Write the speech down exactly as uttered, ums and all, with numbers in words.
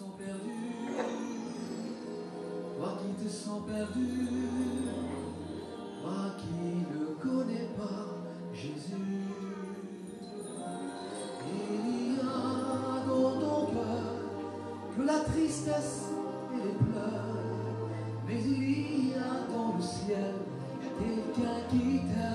sens perdu, toi qui te sens perdu, toi qui ne connais pas Jésus. Il y a dans ton cœur que la tristesse et les pleurs, mais il y a dans le ciel quelqu'un qui t'aime.